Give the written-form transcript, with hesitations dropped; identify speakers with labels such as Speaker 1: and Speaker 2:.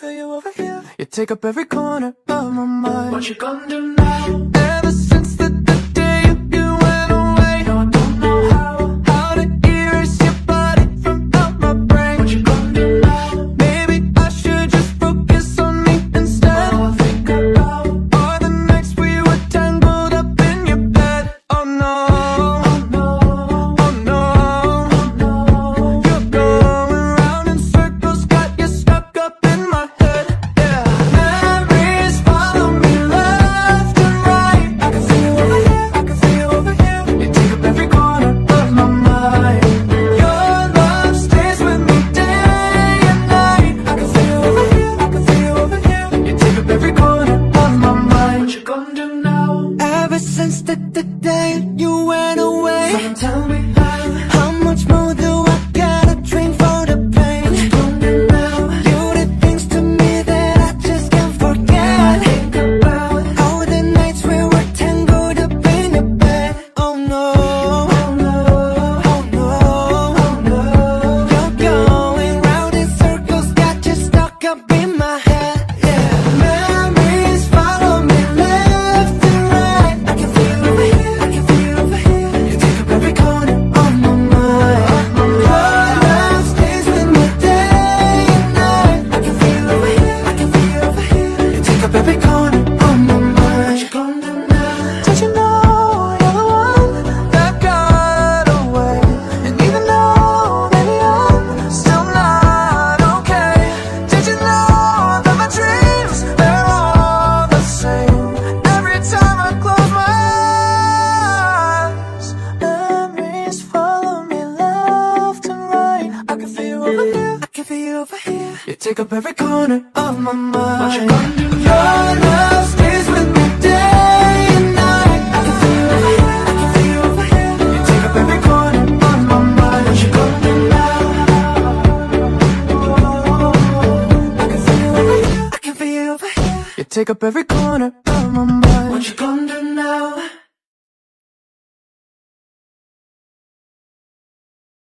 Speaker 1: feel you over here. You take up every corner of my mind.
Speaker 2: What you gonna do now?
Speaker 1: Ever since the day you went away,
Speaker 2: No, I don't know
Speaker 1: how to erase your body from out my brain.
Speaker 2: what you gonna do now.
Speaker 1: Maybe I should just focus on me instead.
Speaker 2: All I think about,
Speaker 1: All the nights we were tangled up in your bed. Oh no,
Speaker 2: oh no,
Speaker 1: oh no,
Speaker 2: oh no.
Speaker 1: you're going round in circles, got you stuck up in my head. Yeah, memories follow me left and right. I can feel you over here, I can feel you over here. You take up every corner of my mind. Your love stays with me day and night. I can feel you over here, I can feel you over here. You take up every corner of my mind.
Speaker 2: What you gonna do now?
Speaker 1: Ever since the day you went away,
Speaker 2: Someone tell me
Speaker 1: how much more do I gotta drink for the pain?
Speaker 2: what you gonna do now.
Speaker 1: You did things to me that I just can't forget.
Speaker 2: Think about,
Speaker 1: All the nights we were tangled up in your bed. Oh no,
Speaker 2: oh no,
Speaker 1: oh no,
Speaker 2: oh no.
Speaker 1: you're going round in circles, got you stuck up in my head. Yeah, memories follow me left and right. I can feel you over here, I can feel you over here. You take up every corner of my mind. Your love stays with me day and night. I can feel you over here, I can feel you over here. You take up every corner of my mind.
Speaker 2: What you gonna do now?
Speaker 1: Don't you know you're the one that got away? And even though, baby, I'm still not okay. Did you know that my dreams, they're all the same? Every time I close my eyes, memories follow me left and right. I can feel you over here, I can feel you over here. You take up every corner of my mind.
Speaker 2: What you gonna do now?
Speaker 1: Your love stays with me day and night. I can feel you over here, I can feel you over here. You take up every corner of my mind.
Speaker 2: What you gonna do now?
Speaker 1: I can feel you over here, I can feel you over here. You take up every corner of my mind.
Speaker 2: What you gonna do now?